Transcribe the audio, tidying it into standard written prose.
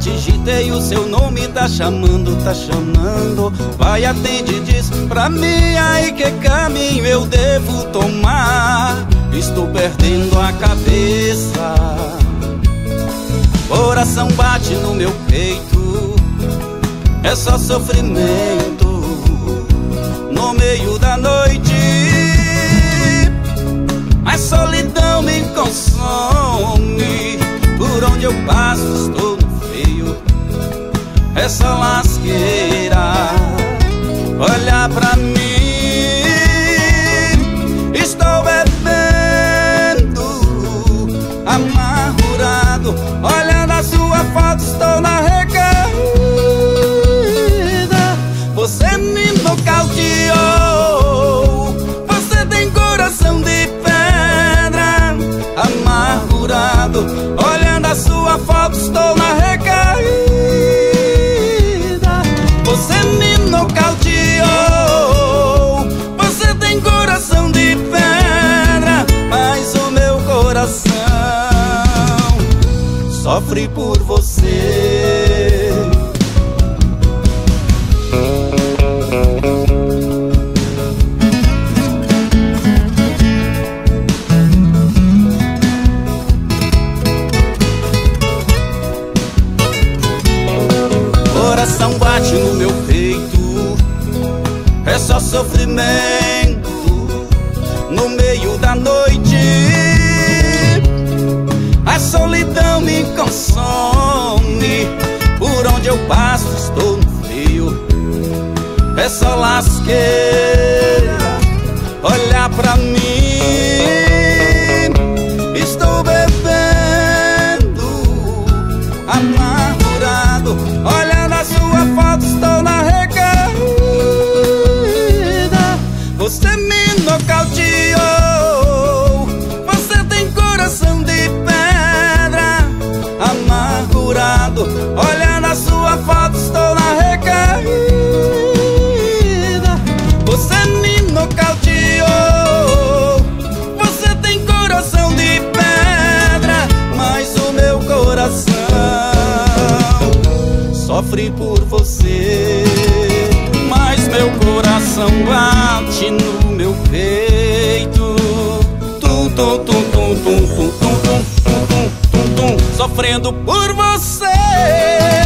digitei o seu nome, tá chamando, tá chamando. Vai, atende, diz pra mim aí que caminho eu devo tomar. Estou perdendo a cabeça, coração bate no meu peito, é só sofrimento no meio da noite. A solidão me consome, por onde eu passo estou no frio, é só lasqueira. Olha pra mim, estou bebendo, amargurado, olhando a sua foto, estou na recaída. Você me nocauteou, você tem coração de pedra. Amargurado, olhando a sua foto, estou na recaída. Você me nocauteou, você tem coração de pedra, mas o meu coração sofre por você. Coração bate no meu peito, é só sofrimento no meio da noite. A solidão me consome, por onde eu passo estou no frio, é só lasqueira. Olha pra mim, estou bebendo, amargurado, olhando a sua foto, estou na recaída. Você me nocauteou, você tem coração de pedra. Amargurado, olhando a sua foto, estou na recaída. Você me nocauteou, você tem coração de pedra, mas o meu coração sofre por você. Mas meu coração bate no meu peito, tum, tum, tum, tum, tum, tum, tum, tum, tum, tum, tum, tum, sofrendo por você.